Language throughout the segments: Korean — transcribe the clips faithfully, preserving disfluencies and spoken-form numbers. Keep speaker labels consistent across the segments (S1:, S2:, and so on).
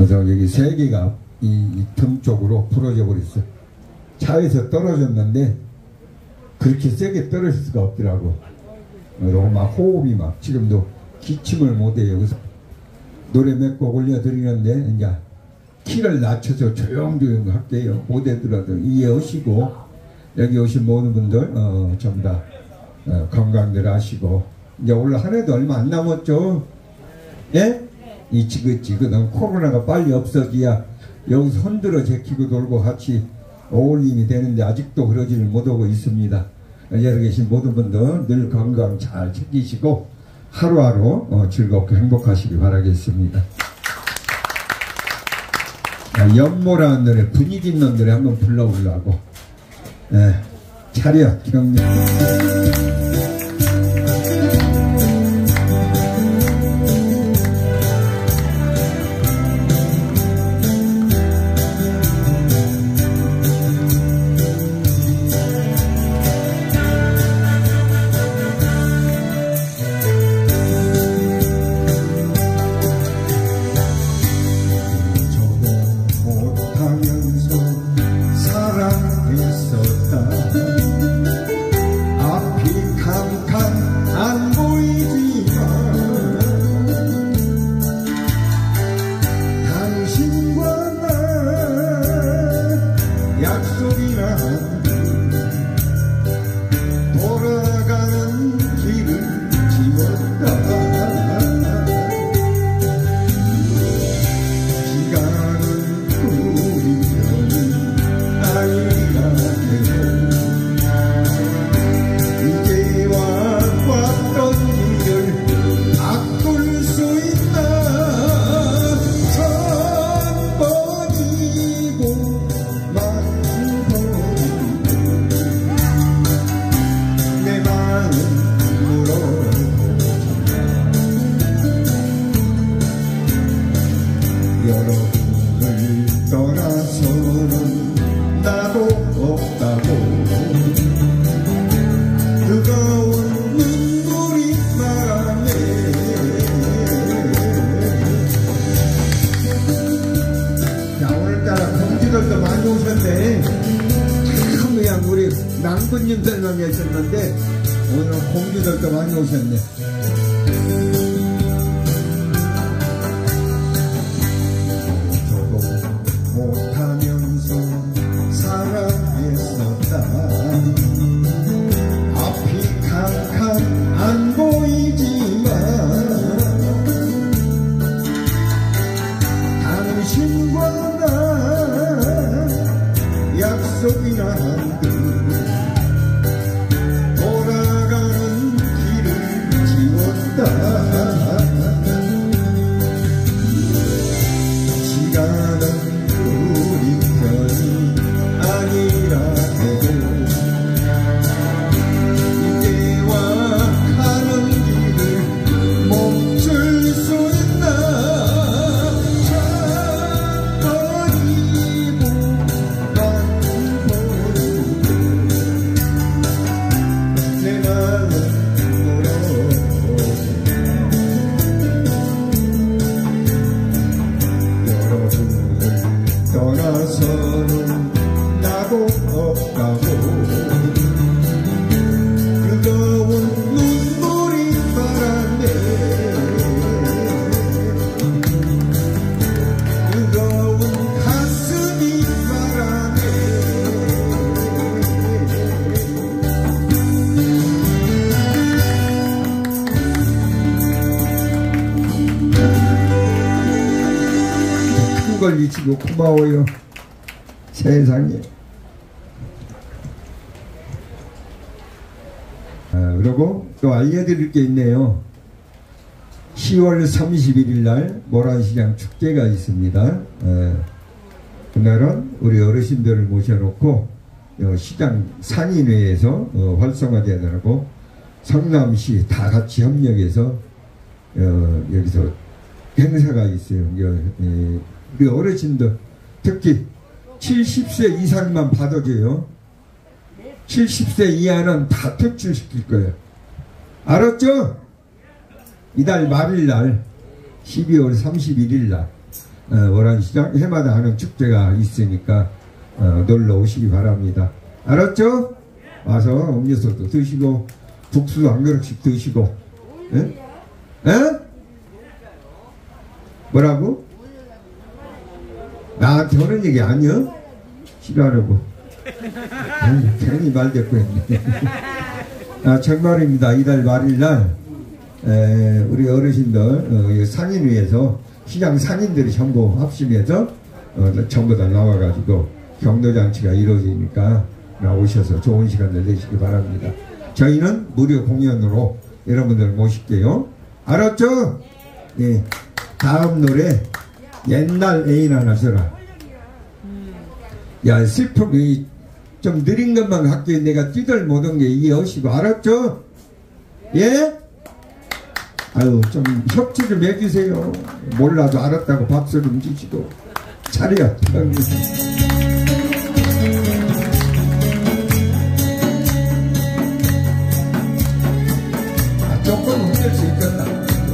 S1: 그래서 여기 세 개가 이, 이 등 쪽으로 부러져 버렸어. 차에서 떨어졌는데 그렇게 세게 떨어질 수가 없더라고. 그리고 막 호흡이 막 지금도 기침을 못해요. 그래서 노래 몇 곡 올려드리는데 이제 키를 낮춰서 조용조용 할게요. 못해더라도 이해하시고 여기 오신 모든 분들 어, 전부 다 어, 건강들 하시고 이제 원래 한 해도 얼마 안 남았죠. 예? 이 지긋지긋한 코로나가 빨리 없어져야 여기서 흔들어 제키고 돌고 같이 어울림이 되는데 아직도 그러지를 못하고 있습니다. 여기 계신 모든 분들 늘 건강 잘 챙기시고 하루하루 어, 즐겁게 행복하시기 바라겠습니다. 아, 연모라는 노래 분위기 있는 노래 한번 불러보려고. 예, 차렷 경례. 낭군님 설명하셨는데 오늘은 공주들도 많이 오셨네. 저도 못하면서 사랑했었다. 앞이 캄캄 안 보이지만 당신과 나 약속이나 한 듯 걸 잊히고 고마워요. 세상에. 아, 그리고 또 알려드릴 게 있네요. 시월 삼십일일 날 모란시장 축제가 있습니다. 에, 그날은 우리 어르신들을 모셔놓고 어, 시장 상인회에서 어, 활성화되느라고 성남시 다 같이 협력해서 어, 여기서 행사가 있어요. 여, 에, 우리 어르신들 특히 칠십 세 이상만 받아줘요. 칠십 세 이하는 다 퇴출시킬 거예요. 알았죠? 이달 말일날 십이월 삼십일일 날 어, 월안시장 해마다 하는 축제가 있으니까 어, 놀러 오시기 바랍니다. 알았죠? 와서 음료수도 드시고 국수도 한 그릇씩 드시고. 에? 에? 뭐라고? 나한테 하는 얘기 아니야? 싫어하려고. 에이, 괜히 말대꾸 했네. 아, 정말입니다. 이달 말일날 에, 우리 어르신들 어, 상인위에서 시장 상인들이 전부 합심해서 어, 전부 다 나와가지고 경도잔치가 이루어지니까 나오셔서 좋은 시간을 내시기 바랍니다. 저희는 무료 공연으로 여러분들 모실게요. 알았죠? 예. 다음 노래 옛날 애인 하나 써라. 야, 슬픔이 좀 느린 것만 할게. 내가 뛰들 못한 게 이해하시고. 알았죠? 예? 아유, 좀 협치 좀 해주세요. 몰라도 알았다고 박수 좀 주시고. 차려, 형님. 아, 조금 힘들 수 있겠다.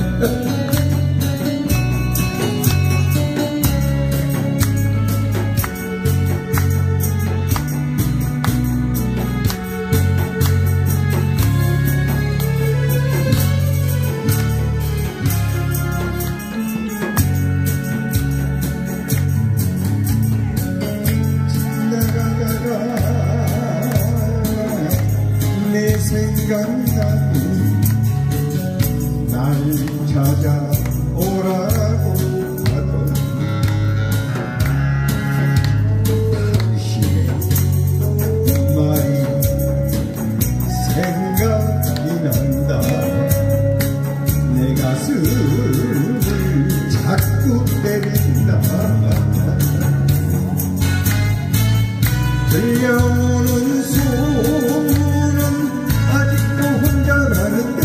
S2: 들려오는 소문은 아직도 혼자 나는데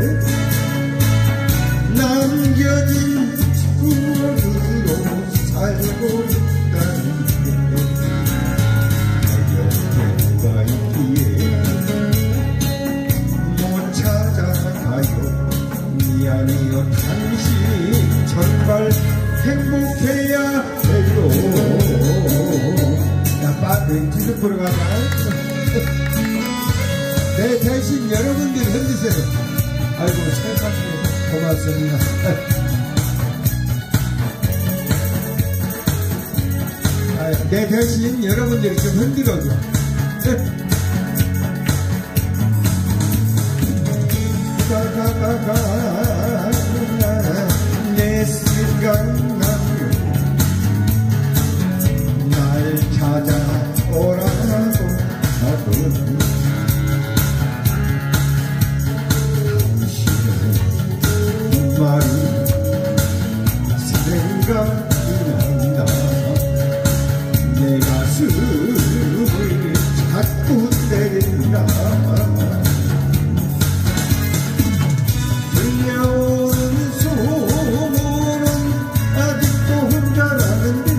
S2: 남겨진 추억으로 살고 있다는데 내 곁에 누가 있기에 못 찾아가요. 미안해요. 당신 정말 행복해야 해요. 왼쪽으로 보러 가자. 내 대신 여러분들이 흔드세요. 아이고, 세상에 고맙습니다. 아, 내 대신 여러분들이 좀 흔들어줘. 가가가가 내 생각나면 날 찾아 오라고 하거든. 당신의 말이 생각이 난다. 내 가슴을 자꾸 때린다. 들려오는 소문은 아직도 혼자라는데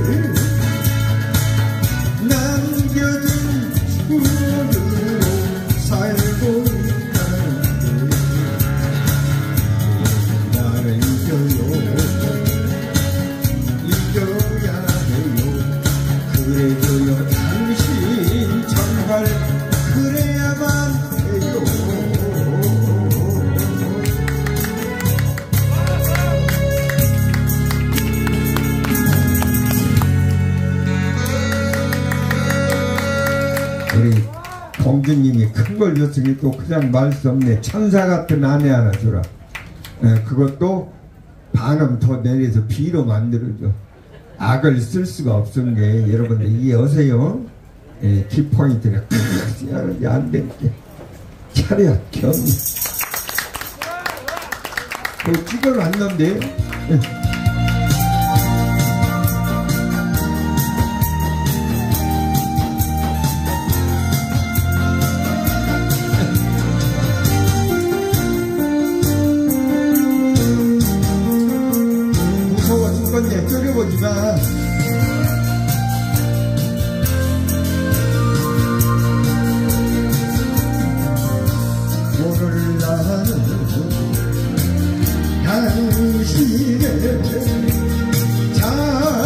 S1: 우리 공주님이 큰 걸 줬으니 또 그냥 말 수 없네. 천사 같은 아내 하나 주라. 에, 그것도 반음 더 내려서 비로 만들어줘. 악을 쓸 수가 없은 게 여러분들 이해하세요? 에, 키포인트가 크게 안 될게. 차렷 경리. 그 찍어놨는데.
S2: 건데 쫄여보지 마. 오늘 나는 당신의 자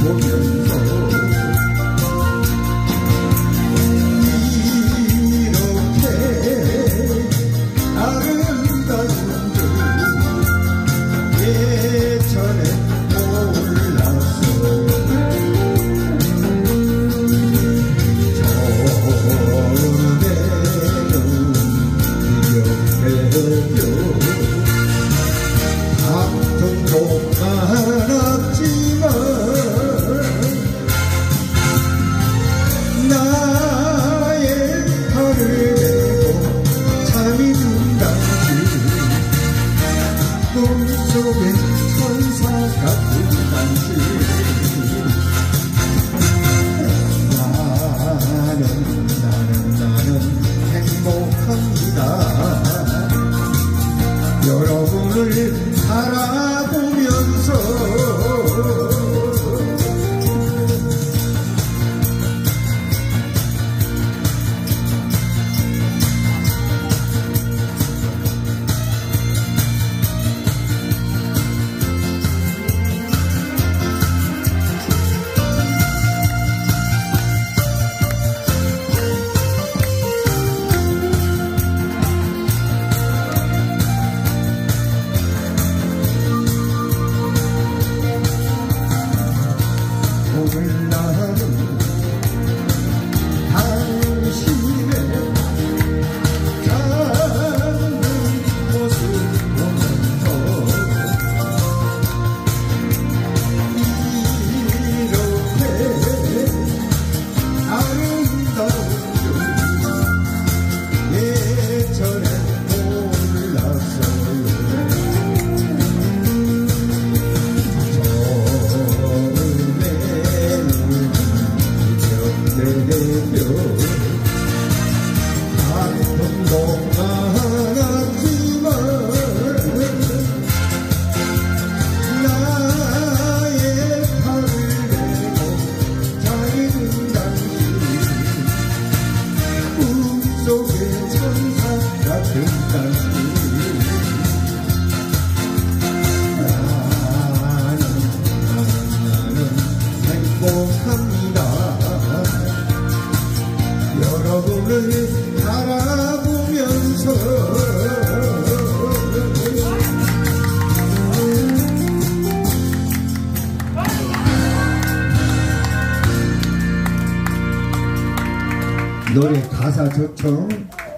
S2: 노래 가사 좋죠.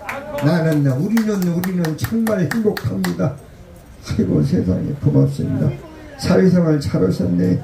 S2: 나는 우리는 우리는 정말 행복합니다. 아이고 세상에 고맙습니다. 사회생활 잘하셨네.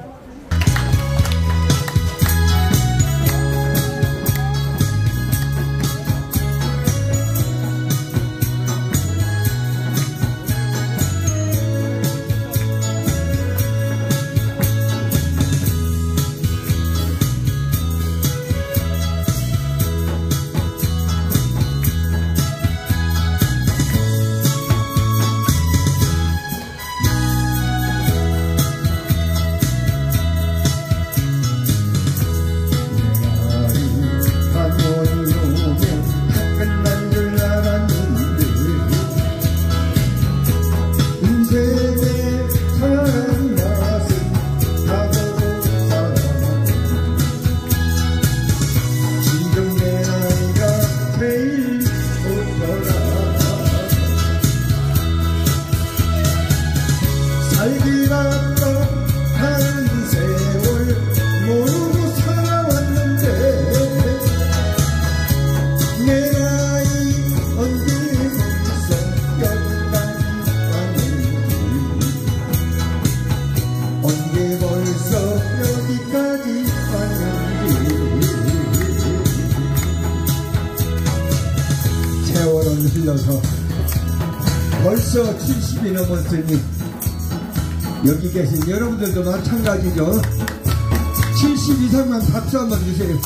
S2: 흘러서 벌써 칠십이 넘었으니 여기 계신 여러분들도 마찬가지죠. 칠십 이상만 박수 한번 주세요.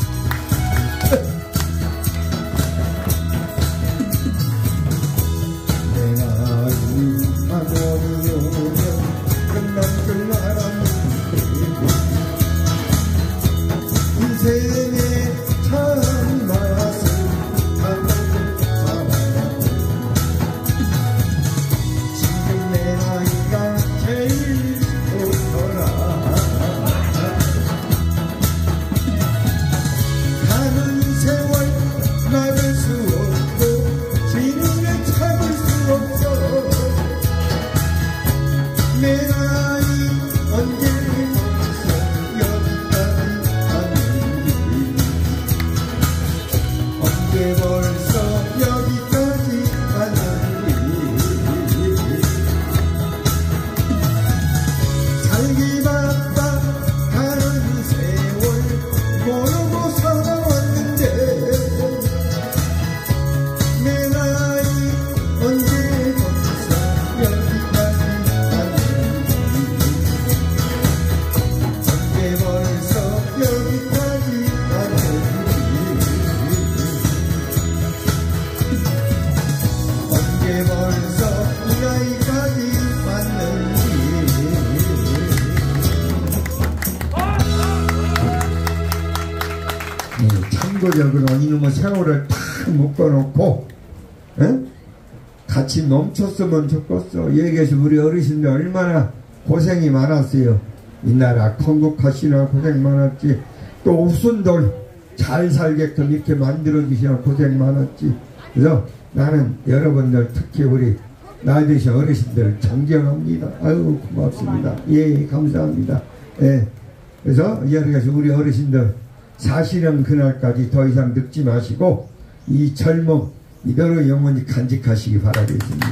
S2: 내가 유하고는 끝난 줄 알았는데 인생의 참 맛을
S1: 선거적으로 이놈의 세월을 다 묶어놓고 에? 같이 멈췄으면 좋겠어. 여기에서 우리 어르신들 얼마나 고생이 많았어요. 이 나라 건국하시나 고생 많았지. 또 옥순돌 잘 살게끔 이렇게 만들어주시나 고생 많았지. 그래서 나는 여러분들 특히 우리 나이 드신 어르신들 존경합니다. 아유 고맙습니다. 예 감사합니다. 예. 그래서 여러 가지 우리 어르신들 사실은 그날까지 더 이상 늙지 마시고 이 젊음 이대로 영원히 간직하시기 바라겠습니다.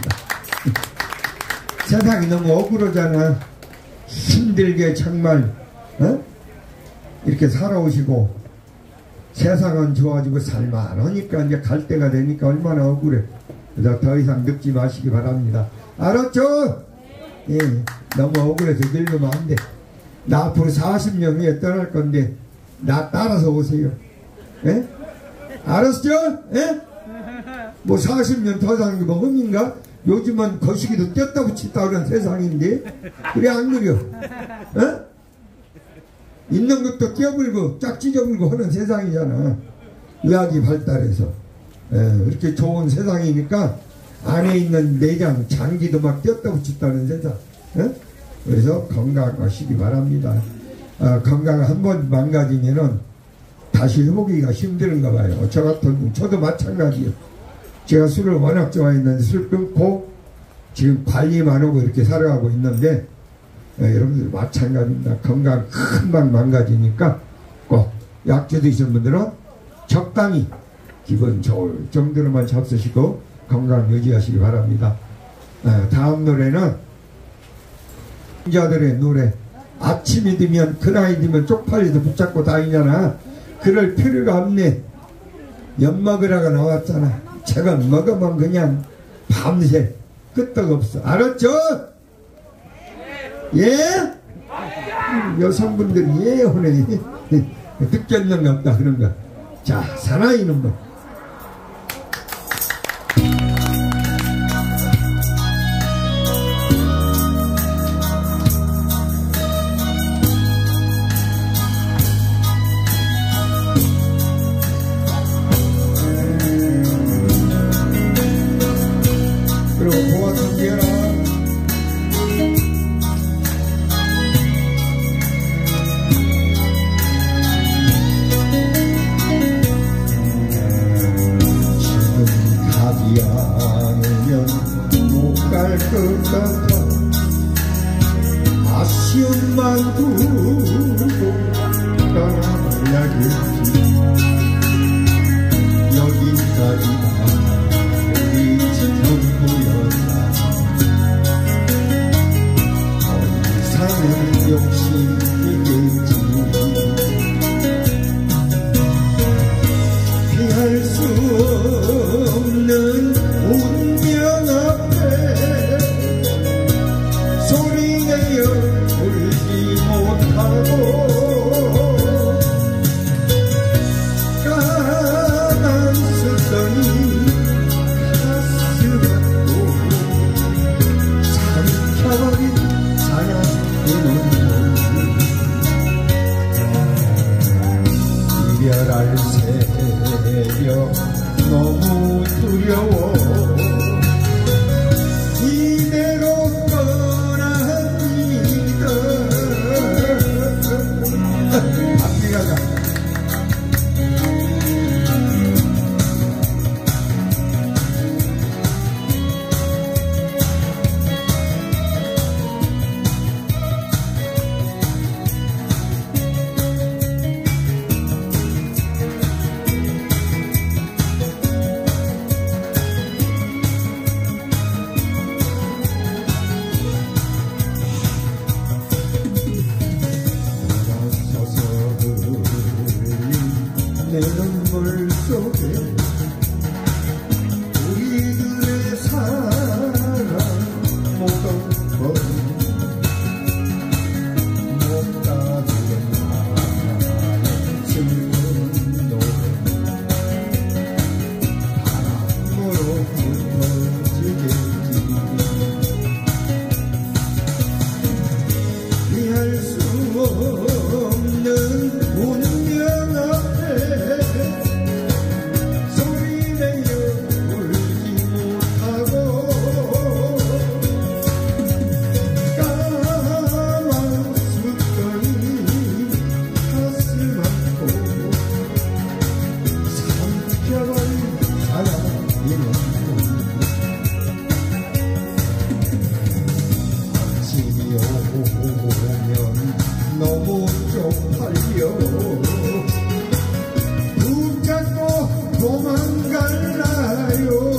S1: 세상이 너무 억울하잖아. 힘들게 정말 어? 이렇게 살아오시고 세상은 좋아지고 살만하니까 이제 갈 때가 되니까 얼마나 억울해. 그래서 더 이상 늙지 마시기 바랍니다. 알았죠? 예, 너무 억울해서 늙으면 안 돼. 나 앞으로 사십 년 후에 떠날 건데 나 따라서 오세요. 예? 알았죠? 예? 뭐 사십 년 더 사는 게 뭐 흠인가? 요즘은 거시기도 뗐다 붙였다 그런 세상인데 그래 안 그려? 어? 있는 것도 떼어불고 짝 찢어불고 하는 세상이잖아. 의학이 발달해서 에, 이렇게 좋은 세상이니까 안에 있는 내장 장기도 막 떼었다 붙였다는 세상. 에? 그래서 건강하시기 바랍니다. 아, 건강 한번 망가지면은 다시 회복하기가 힘든가 봐요. 저 같은 저도 마찬가지예요. 제가 술을 워낙 좋아했는데 술 끊고 지금 관리만 하고 이렇게 살아가고 있는데 예, 여러분들 마찬가지입니다. 건강 금방 망가지니까 꼭 약주 드시는 분들은 적당히 기분 좋을 정도로만 잡수시고 건강 유지하시기 바랍니다. 예, 다음 노래는 자들의 노래. 아침이 되면 그 나이 되면 쪽팔려서 붙잡고 다니잖아. 그럴 필요가 없네. 엿먹으라고 나왔잖아. 제가 먹으면 그냥 밤새 끄떡없어. 알았죠? 예? 여성분들이 예 하네. 듣겠는 거 없다 그런 거. 자, 사나이는 뭐 아쉬움만 두고 떠나야겠지. 여기까지가 우리 전부였다. 더 이상은 욕심이겠지. 피할 수 없는 운명 앞에 소리내어 울지 못하고 까만쓰더니 가슴 아프고 삼켜버린 사랑의 눈물. 이별할 새벽 너무 두려워. 이대로 떠납니다. 앞뒤 가자. 내 눈물 속에 우리들의 사랑 묻어버린 못 가지는 나의 슬픈 노래 바람으로 흩어지겠지. 피할 수 없는 운명 앞에 너무 쪽팔려 붙잡고 도망갈라요.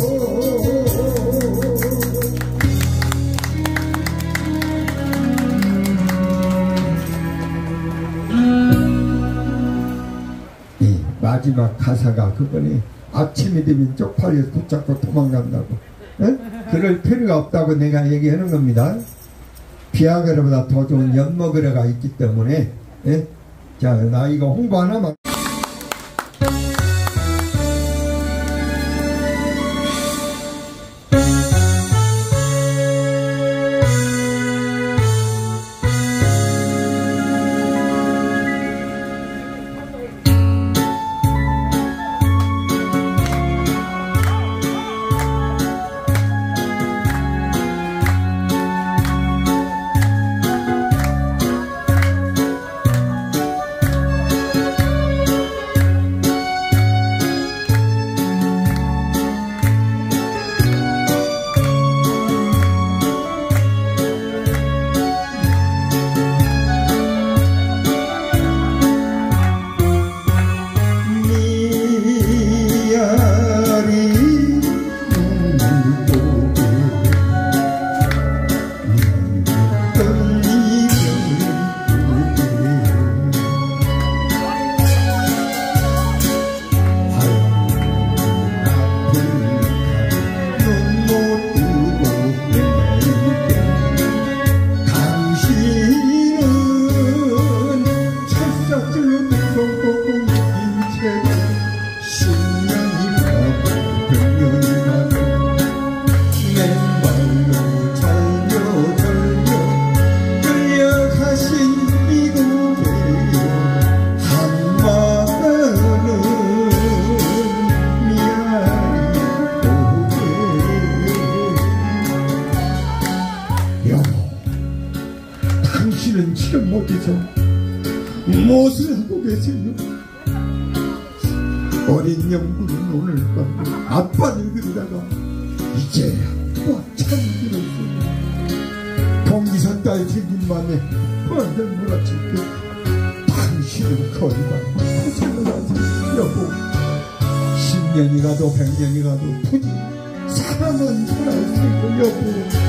S1: 이 마지막 가사가 그거니 아침이 되면 쪽팔려서 붙잡고 도망간다고. 에? 그럴 필요가 없다고 내가 얘기하는 겁니다. 비아그라보다 더 좋은 엿먹으려가 있기 때문에. 에? 자, 나 이거 홍보 하나만. 당신은 지금 못해서 무엇을 하고 계세요? 어린 영구는 오늘 밤 아빠를 그리다가 이제 아빠 참 들었어요. 동기선 딸 생긴만에 완전 몰아칠 때 당신은 거리만 고생을 하세요. 여보, 십 년이 가도 백 년이 가도 부디 사랑은 살아있어요. 여보.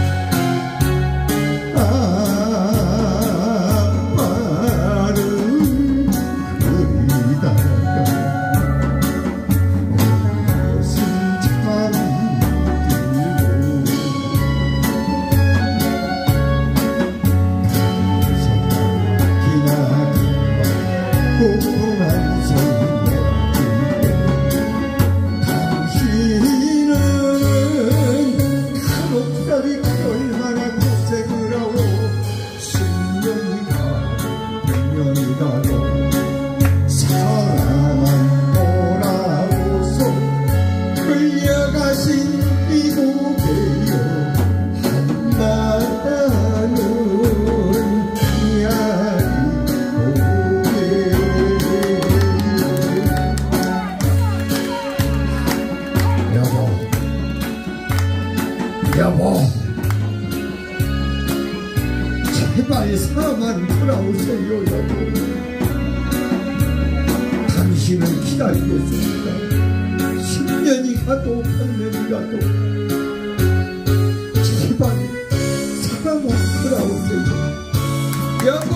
S1: 여보, 제발 사랑만 돌아오세요. 여보, 당신을 기다리겠습니다. 십 년이 가도 백 년이 가도 제발 사랑만 돌아오세요. 여보.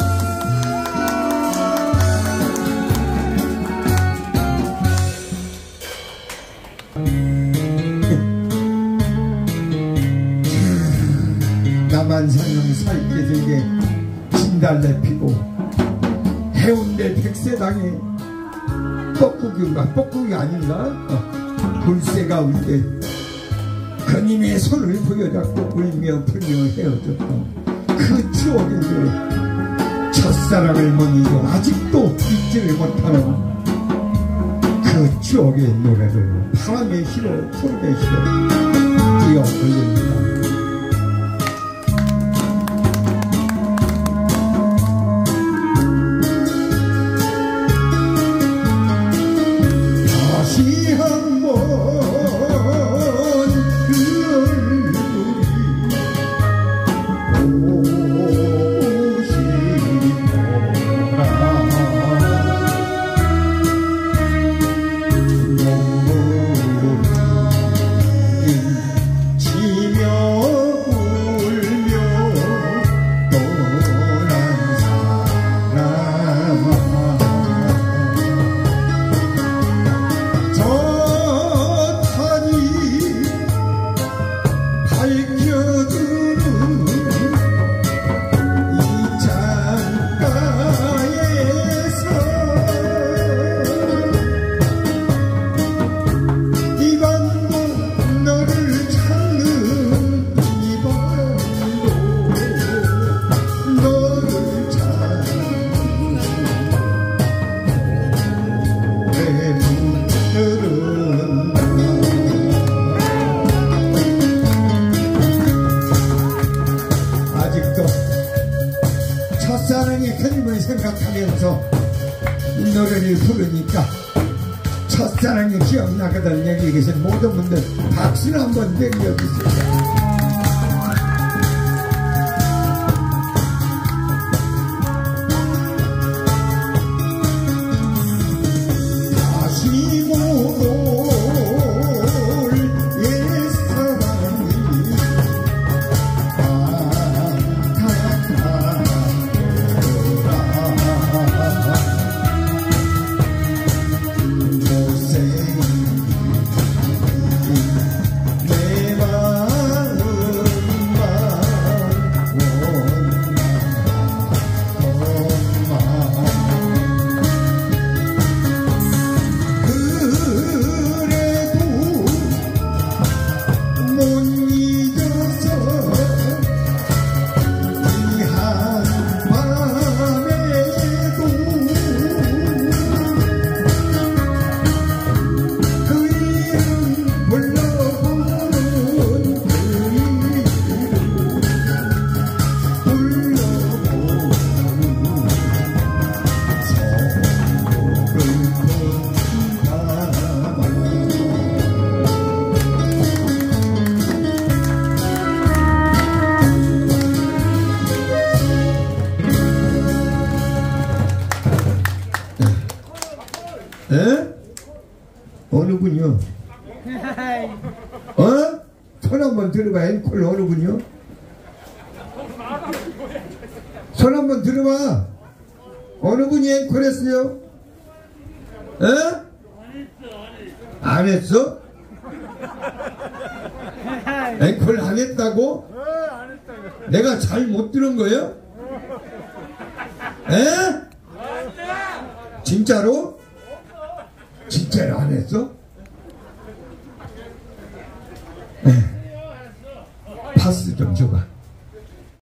S1: 남한산성 살기들게 진달래 피고 해운대 백세당에 뻐꾸기인가 뻐꾸기 아닌가 어, 돌쇠가 올 때 그님의 손을 부여잡고 울며 불며 헤어졌던 그 추억의 노래 첫사랑을 못 잊어 아직도 잊지를 못하는 그 추억의 노래를 바람에 실어 소리에 실어 뛰어 올립니다.
S2: 첫사랑의 그림을 생각하면서 이 노래를 부르니까 첫사랑이 기억나거든. 여기 계신 모든 분들 박수를 한번 내려주세요. 에? 어느 분이요? 어? 손 한번 들어봐. 앵콜 어느 분이요? 손 한번 들어봐. 어느 분이 앵콜 했어요? 에? 안 했어? 앵콜 안 했다고? 내가 잘 못 들은 거예요? 에? 진짜로? 진짜로 안 했어? 에. 파스 좀 줘봐.